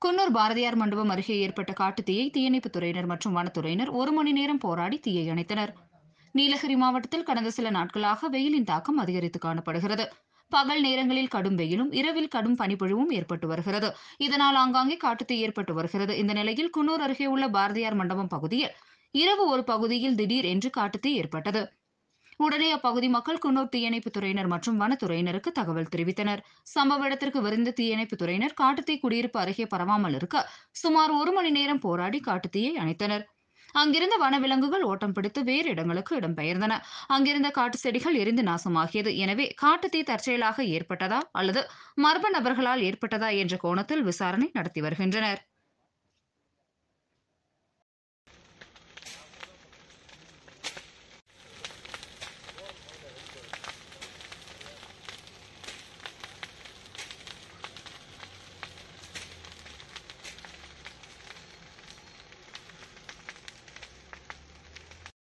குன்னூர் பாரதியார் மண்டபம் அருகே ஏற்பட்ட காட்டுத்தீயை தீயணைப்புத் துறையினர் மற்றும் வனத்துறையினர் 1 மணி நேரம் போராடி தீயை அணைத்தனர். நீலகிரி மாவட்டத்தில் கடந்த சில நாட்களாக வெயிலின் தாக்கம் அதிகரித்து காணப்படுகிறது. பகல் நேரங்களில் கடும் வெயிலும் இரவில் கடும் பனிப்பொழிவும் ஏற்பட்டு வருகிறது. இதனால் ஆங்காங்கே காட்டுத்தீ ஏற்பட்டு வருகிறது. இந்த நிலையில் குன்னூர் அருகே உள்ள பாரதியார் மண்டபம் பகுதியில் இரவு ஒரு பகுதியில் திடீர் என்று காட்டுத்தீ ஏற்பட்டது. உடனே அப்பகுதி மக்கள் குன்னூர் தீயணைப்புத் துறையினர் மற்றும் வனத்துறையினருக்கு தகவல் தெரிவித்தனர். சம்பவ இடத்திற்கு விரைந்த தீயணைப்புத் துறையினர் காட்டுத்தீ குடியிருப்பு அருகே பரவாமல் இருக்க சுமார் 1 மணி நேரம் போராடி காட்டுத்தீயை அணைத்தனர். அங்கிருந்த வனவிலங்குகள் ஓட்டம் பிடித்து வேறு இடங்களுக்கு இடம்பெயர்ந்தன. அங்கிருந்த காட்டு செடிகள் எரிந்து நாசமாகியது. எனவே காட்டுத்தீ தற்செயலாக ஏற்பட்டதா அல்லது மர்ம நபர்களால் ஏற்பட்டதா என்ற கோணத்தில் விசாரணை நடத்தி வருகின்றனர்.